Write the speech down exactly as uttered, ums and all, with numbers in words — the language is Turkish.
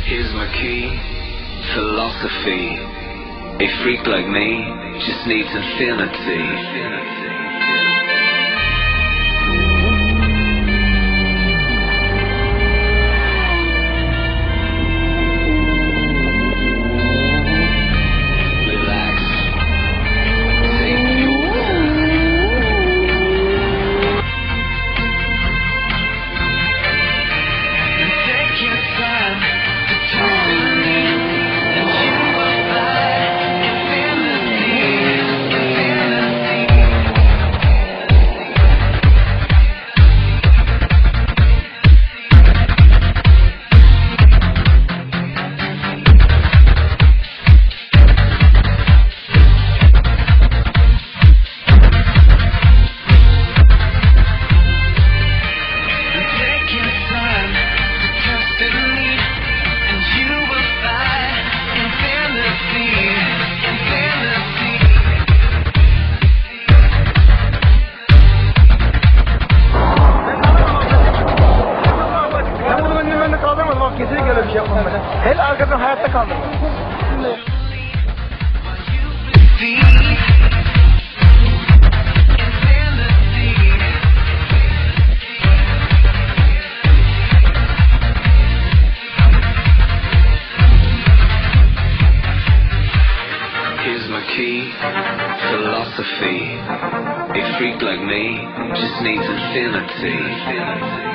Here's my key, philosophy. A freak like me just needs infinity. Kesinlikle öyle bir şey yapmam ben. Hele arkadan hayatta kaldım. Here's my key, philosophy. A freak like me just needs infinity.